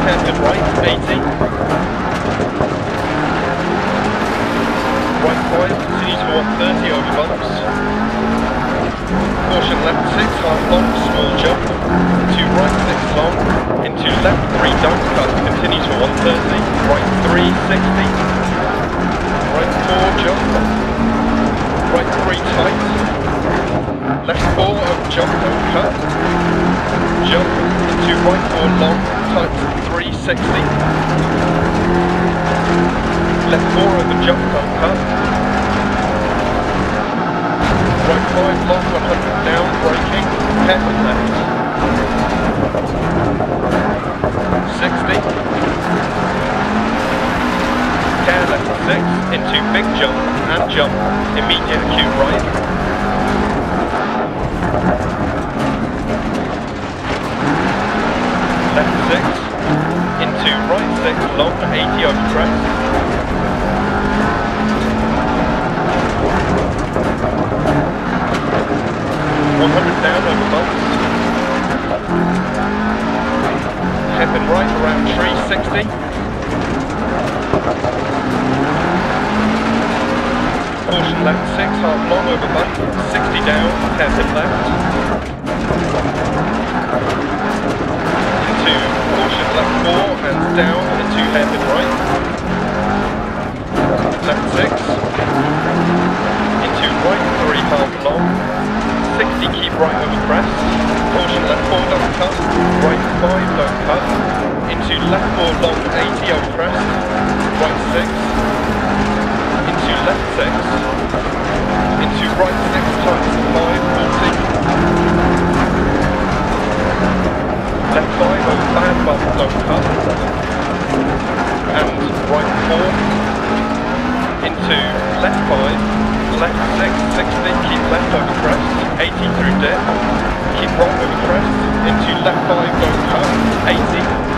hairpin right, 80. Right 5, continue to 130 over bumps. Caution left 6, half long, small jump. To right 6 long, into left 3 don't cut, continue to 130. Right 3, 60. Right 4 jump. Right 3 tight. Left 4 over jump, don't cut. Jump into right 4 long, tight 360. Left 4 over jump, don't cut. Right 5 long, 100 down, braking, hairpin left. 60. Care left 6, into big jump and jump, immediate acute right. Left 6, into right 6, long, 80 over crest. 100 down over bumps. Hairpin right around tree, 60. Caution left 6, half long over bump, 60 down, hairpin left. Into caution left 4 and down into hairpin right. Left 6. Into right 3, half long. 60, keep right over crest. Caution left 4, don't cut. Right 5, don't cut. Into left 4 long, 80 over crest. Right 6. Into left 6. Into right 6 times 5, 40. Left 5 over bad bump, don't cut. And right 4. Into left 5. Left 6, 60, keep left over crest, 80 through dip, keep right over crest, into left 5, don't cut, 80,